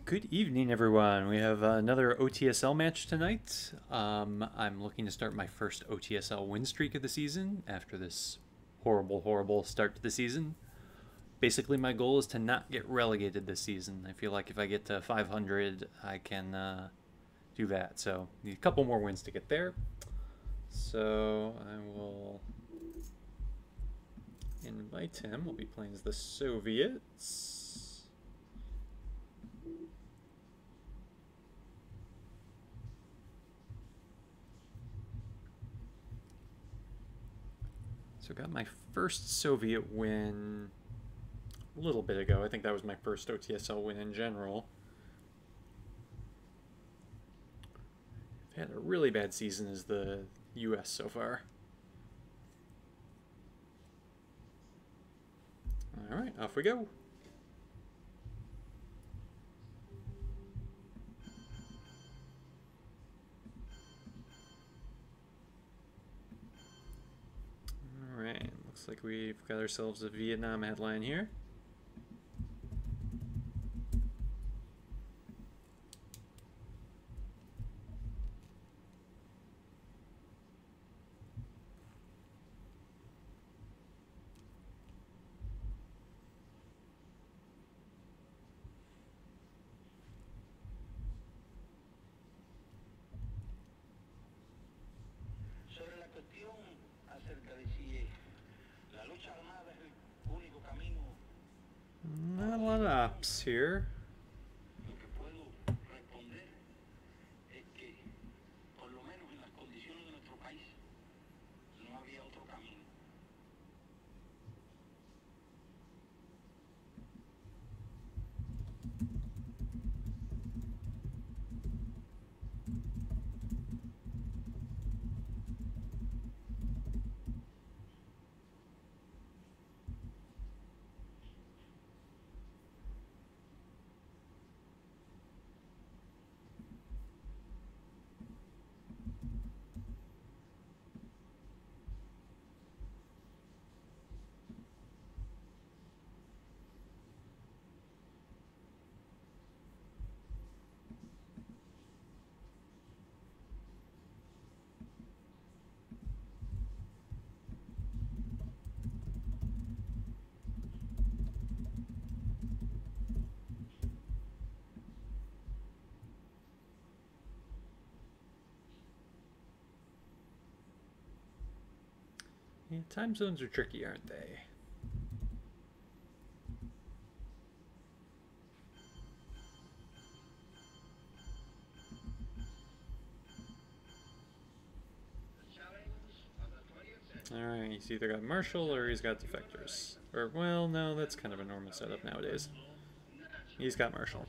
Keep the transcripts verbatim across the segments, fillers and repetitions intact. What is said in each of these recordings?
Good evening, everyone. We have uh, another O T S L match tonight. Um, I'm looking to start my first O T S L win streak of the season after this horrible, horrible start to the season. Basically, my goal is to not get relegated this season. I feel like if I get to five hundred, I can uh, do that. So, need a couple more wins to get there. So, I will invite him. We'll be playing as the Soviets. So got my first Soviet win a little bit ago. I think that was my first O T S L win in general. I've had a really bad season as the U S so far. Alright, off we go. Alright, looks like we've got ourselves a Vietnam headline here. Not a lot of ops here. Yeah, time zones are tricky, aren't they? Alright, he's either got Marshall or he's got defectors. Or, well, no, that's kind of a normal setup nowadays. He's got Marshall.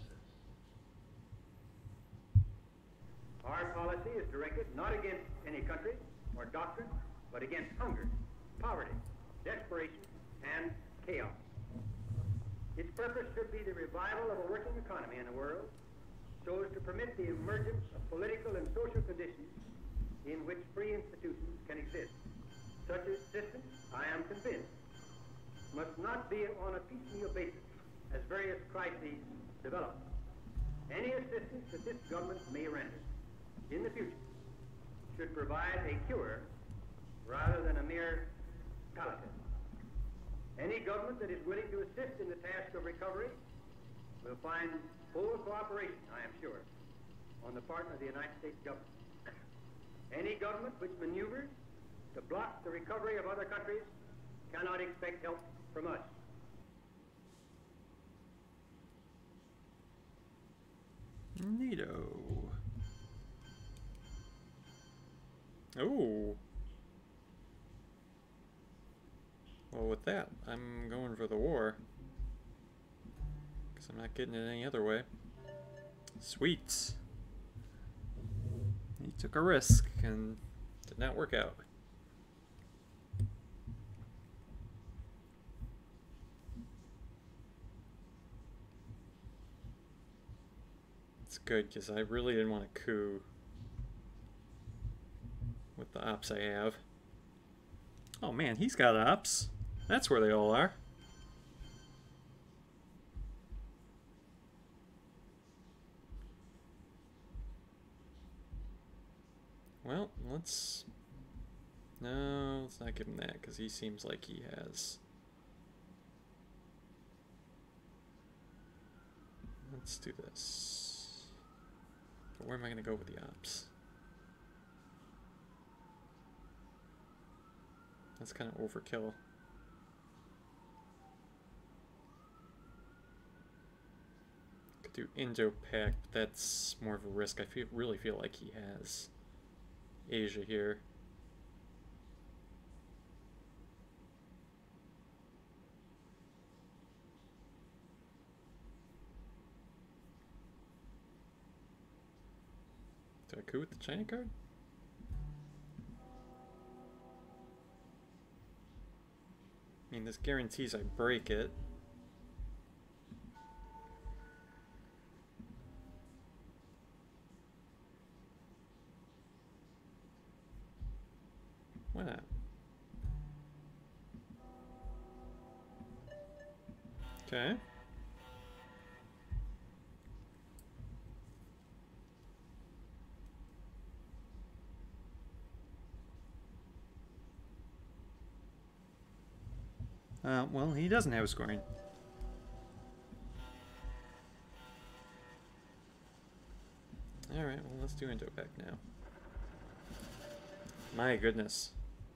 Our policy is directed not against any country or doctrine, but against hunger, poverty, desperation, and chaos. Its purpose should be the revival of a working economy in the world so as to permit the emergence of political and social conditions in which free institutions can exist. Such a system, I am convinced, must not be on a piecemeal basis as various crises develop. Any assistance that this government may render in the future should provide a cure rather than a mere palliative. Any government that is willing to assist in the task of recovery will find full cooperation, I am sure, on the part of the United States government. Any government which maneuvers to block the recovery of other countries cannot expect help from us. NATO. Oh. Well, with that, I'm going for the war. Because I'm not getting it any other way. Sweet. He took a risk and did not work out. It's good, because I really didn't want a coup with the ops I have. Oh man, he's got ops. That's where they all are. well, let's... No, let's not give him that, because he seems like he has... Let's do this. But where am I going to go with the ops? That's kind of overkill. Could do Indo-Pac, but that's more of a risk. I feel, really feel like he has Asia here. Do I coup with the China card? I mean, this guarantees I break it. Why not? Okay. Uh, well, he doesn't have a scoring. Alright, well, let's do Indo-Pac now. My goodness.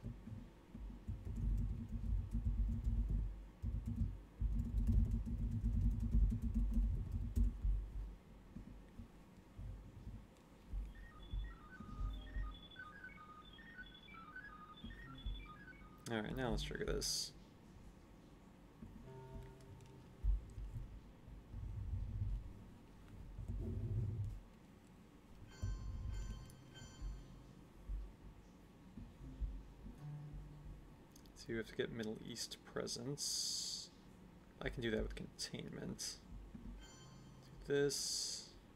Alright, now let's trigger this. So you have to get Middle East presence. I can do that with containment. Do this.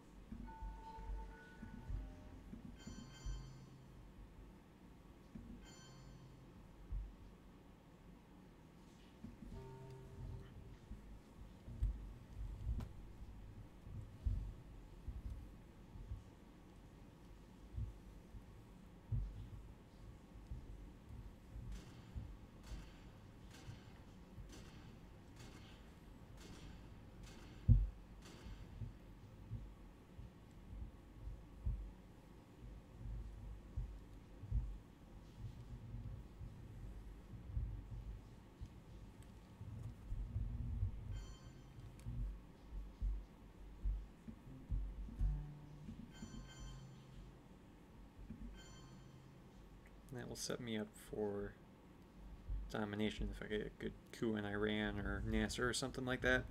That will set me up for domination if I get a good coup in Iran or Nasser or something like that.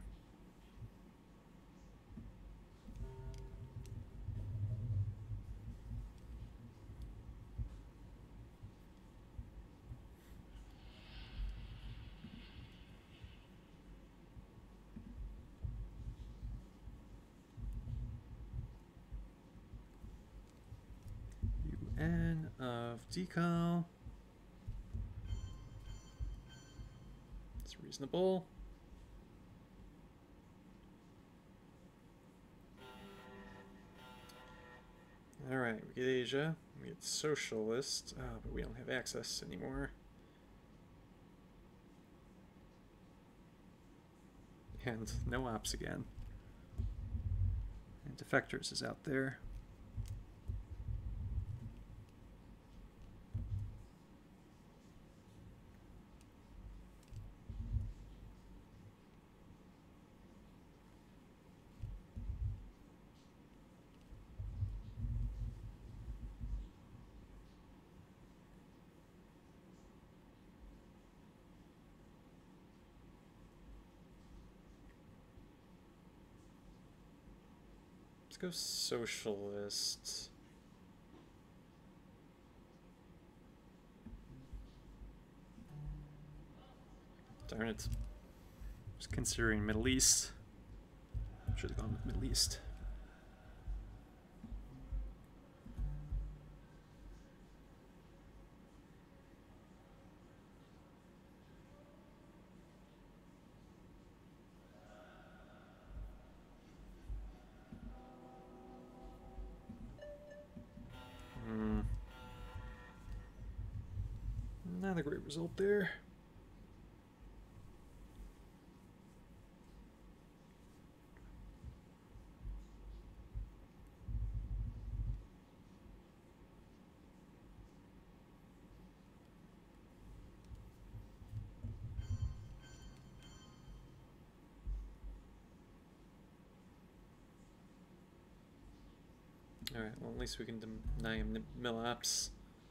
U N of decal. It's reasonable. Alright, we get Asia, we get socialist, oh, but we don't have access anymore. And no ops again. And defectors is out there. Let's go socialist. Darn it. I was considering Middle East. Should have gone with Middle East. Hmm. Not a great result there. Alright, well at least we can deny him mill ops.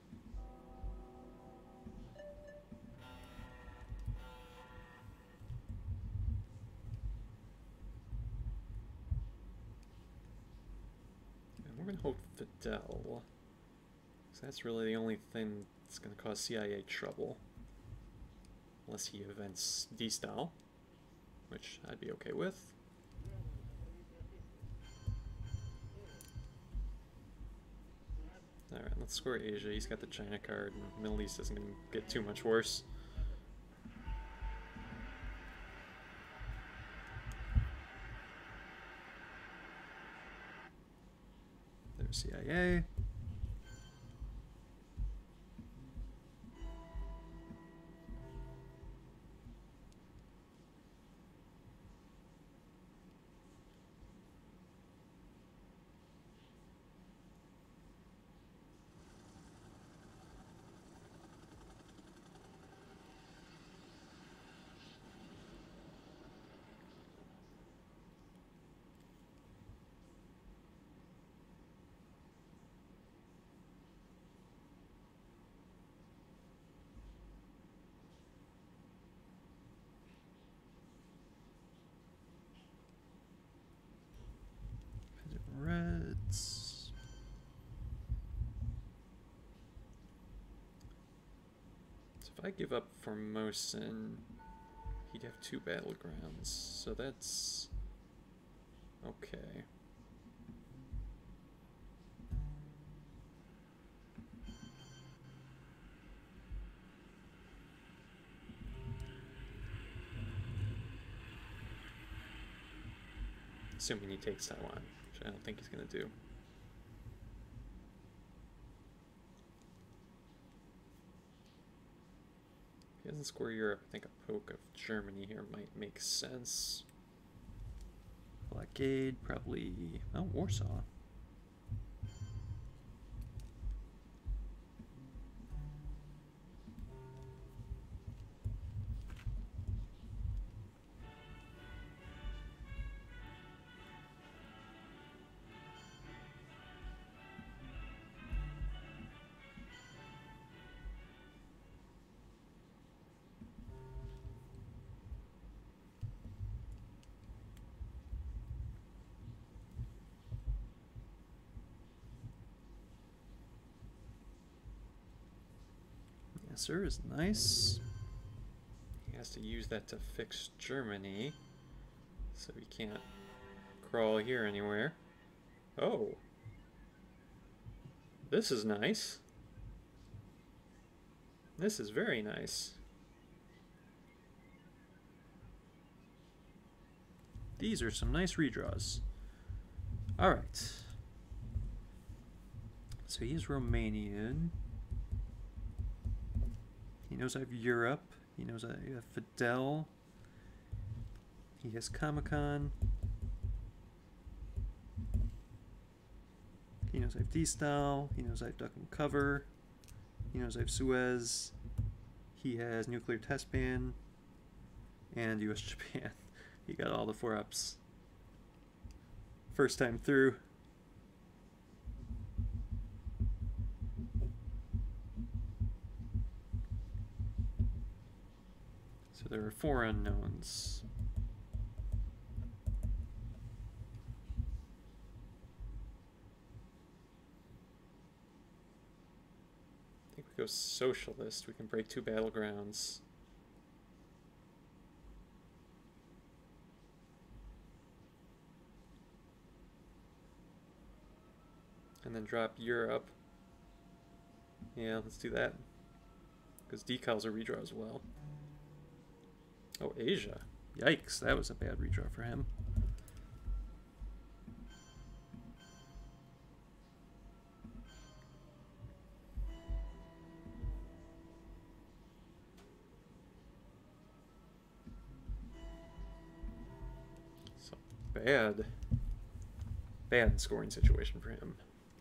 And we're gonna hold Fidel. So that's really the only thing that's gonna cause C I A trouble. Unless he events D-style, which I'd be okay with. Alright, let's score Asia. He's got the China card, and Middle East isn't going to get too much worse. There's C I A. Reds. So if I give up Formosan, he'd have two battlegrounds. So that's okay. Assuming he takes Taiwan, which I don't think he's going to do. If he doesn't score Europe, I think a poke of Germany here might make sense. Blockade, probably... oh, Warsaw. Sir is nice. He has to use that to fix Germany, so he can't crawl here anywhere. Oh, this is nice. This is very nice. These are some nice redraws. Alright. So he's Romanian. He knows I have Europe. He knows I have Fidel. He has Comecon. He knows I have D-Style. He knows I have Duck and Cover. He knows I have Suez. He has Nuclear Test Ban. And U S Japan. He got all the four ups. First time through. So there are four unknowns. I think we go socialist. We can break two battlegrounds. And then drop Europe. Yeah, let's do that. Because decal's a redraw as well. Oh, Asia. Yikes, that was a bad redraw for him. bad, bad scoring situation for him.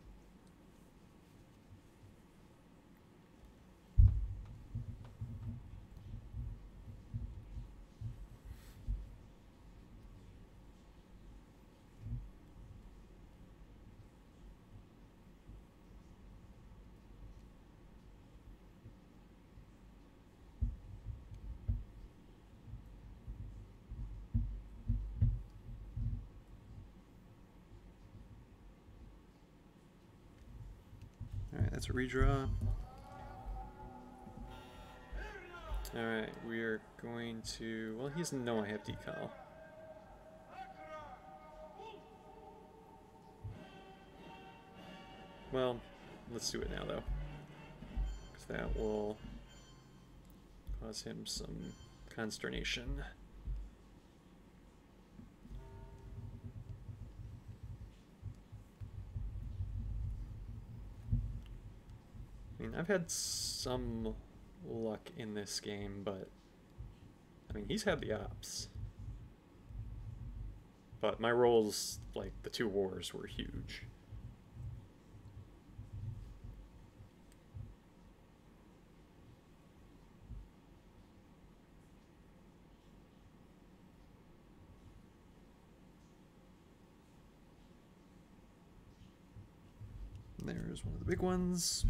Alright, that's a redraw. Alright, we are going to... Well, he doesn't know I have decal. Well, let's do it now, though. Because that will cause him some consternation. I mean, I've had some luck in this game, but I mean, he's had the ops. But my rolls, like the two wars, were huge. There's one of the big ones.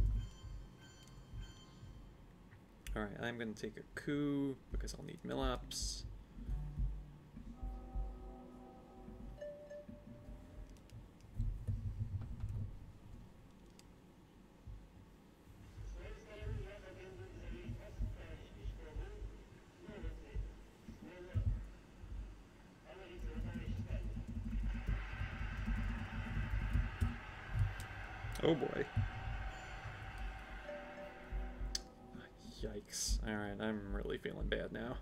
Alright, I'm going to take a coup because I'll need mill-ops. Oh boy. Yikes. Alright, I'm really feeling bad now.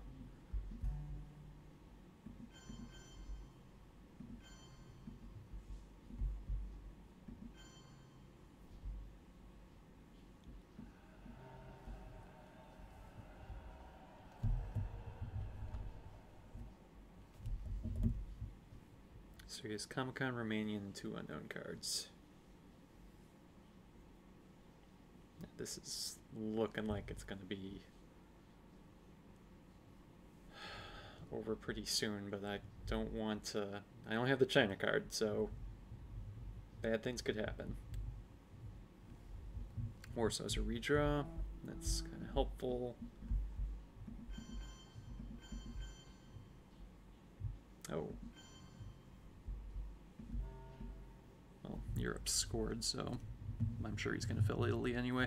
So he has Comic-Con, Romanian, two unknown cards. This is looking like it's going to be over pretty soon, but I don't want to... I don't have the China card, so bad things could happen. Warsaw's a redraw. That's kind of helpful. Oh. Well, Europe scored, so I'm sure he's going to fill Italy anyway.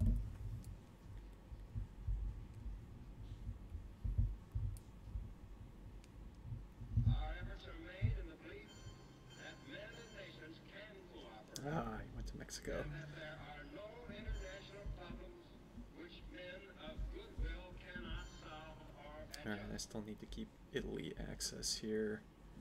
Ah, he went to Mexico. Alright, I still need to keep Italy access here.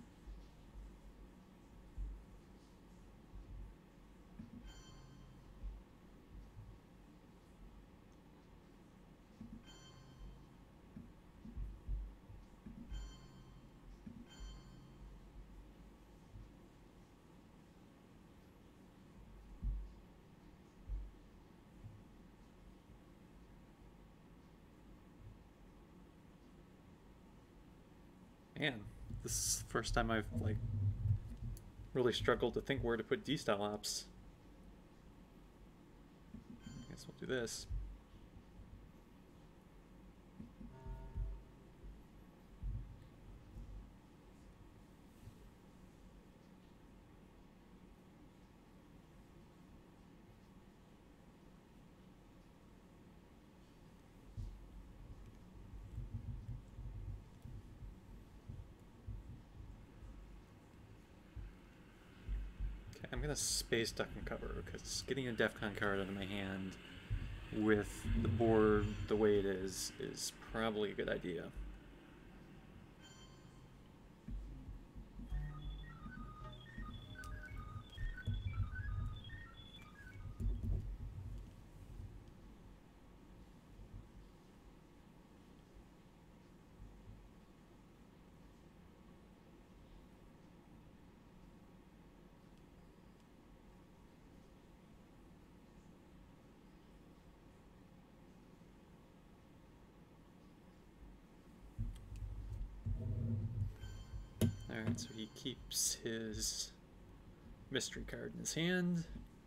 Man, this is the first time I've, like, really struggled to think where to put D-style ops. I guess we'll do this. I'm gonna space duck and cover because getting a DEFCON card out of my hand with the board the way it is is probably a good idea. And so he keeps his mystery card in his hand.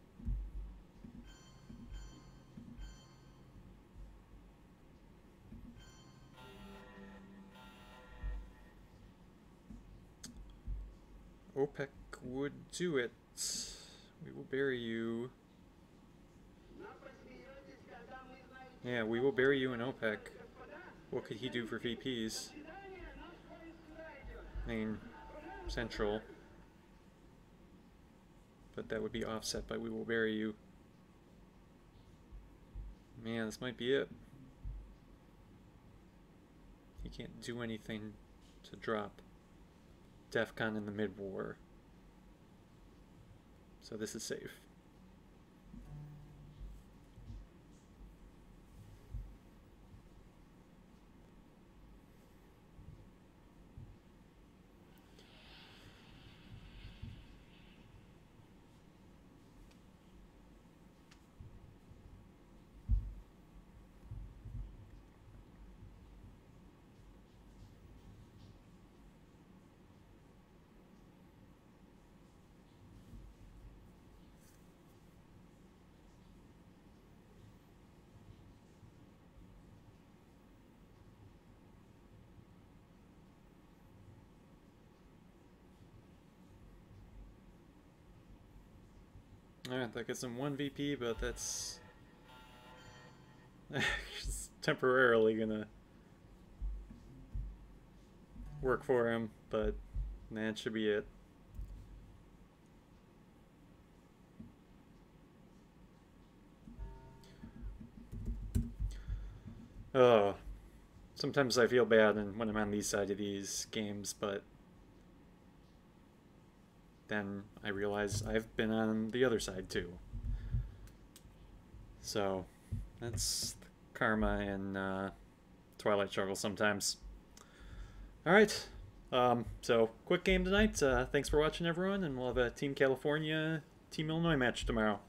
OPEC would do it. We will bury you. Yeah, we will bury you in OPEC. What could he do for V Ps? I mean, Central. But that would be offset by we will bury you. Man, this might be it. He can't do anything to drop DEFCON in the mid-war. So this is safe. Alright, that gets him one V P, but that's just temporarily gonna work for him, but that should be it. Oh, sometimes I feel bad when I'm on these side of these games, but then I realize I've been on the other side too. So that's karma in uh, Twilight Struggle sometimes. Alright, um, so quick game tonight. Uh, thanks for watching everyone, and we'll have a Team California, Team Illinois match tomorrow.